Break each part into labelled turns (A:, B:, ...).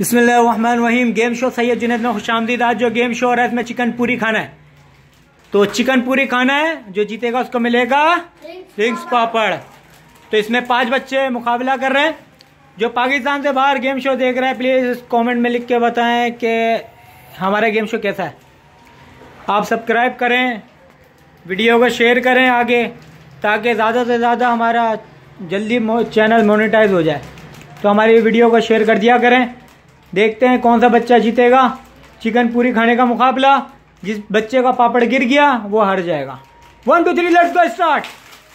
A: बिस्मिल्लाहिर्रहमानिर्रहीम। Game show Syed Junaid में खुशामदीद। आज जो गेम शो हो रहा है इसमें चिकन पूरी खाना है, तो चिकन पूरी खाना है। जो जीतेगा उसको मिलेगा रिंग्स पापड़। तो इसमें 5 बच्चे मुकाबला कर रहे हैं। जो पाकिस्तान से बाहर गेम शो देख रहे हैं प्लीज़ कमेंट में लिख के बताएं कि हमारा गेम शो कैसा है। आप सब्सक्राइब करें, वीडियो को शेयर करें आगे, ताकि ज़्यादा से ज़्यादा हमारा जल्दी चैनल मोनेटाइज हो जाए। तो हमारी वीडियो को शेयर कर दिया करें। देखते हैं कौन सा बच्चा जीतेगा चिकन पूरी खाने का मुकाबला। जिस बच्चे का पापड़ गिर गया वो हार जाएगा। 1 2 3 let's go start.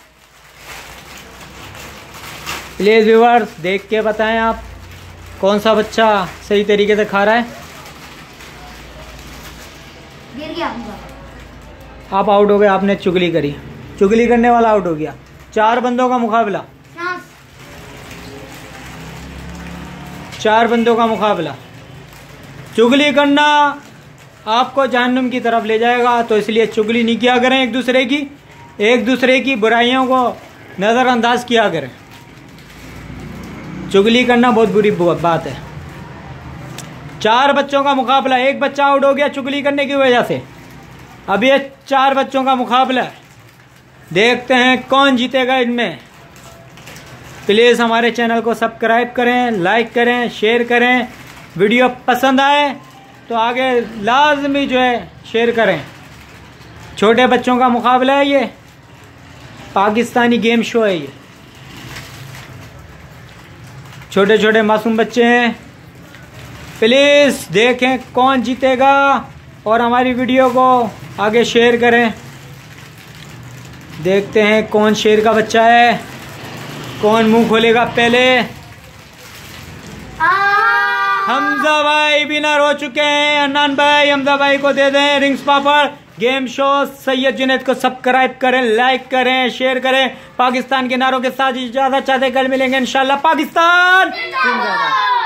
A: Please viewers देख के बताएं आप कौन सा बच्चा सही तरीके से खा रहा है।
B: गिर गया।
A: आप आउट हो गए, आपने चुगली करी। चुगली करने वाला आउट हो गया। 4 बंदों का मुकाबला, 4 बंदों का मुकाबला। चुगली करना आपको जहन्नुम की तरफ ले जाएगा, तो इसलिए चुगली नहीं किया करें एक दूसरे की बुराइयों को नज़रअंदाज किया करें। चुगली करना बहुत बुरी बात है। 4 बच्चों का मुकाबला, एक बच्चा आउट हो गया चुगली करने की वजह से। अब ये 4 बच्चों का मुकाबला है। देखते हैं कौन जीतेगा इनमें। प्लीज़ हमारे चैनल को सब्सक्राइब करें, लाइक करें, शेयर करें। वीडियो पसंद आए तो आगे लाजमी जो है शेयर करें। छोटे बच्चों का मुकाबला है, ये पाकिस्तानी गेम शो है। ये छोटे छोटे मासूम बच्चे हैं। प्लीज़ देखें कौन जीतेगा और हमारी वीडियो को आगे शेयर करें। देखते हैं कौन शेर का बच्चा है, कौन मुंह खोलेगा पहले। हमजा भाई विनर हो चुके हैं। अन्नान भाई हमजा भाई को दे दें रिंग्स पापड़। गेम शो सैयद जुनैद को सब्सक्राइब करें, लाइक करें, शेयर करें। पाकिस्तान के नारों के साथ इजाजत चाहते, कल मिलेंगे इंशाल्लाह। पाकिस्तान जिंदाबाद।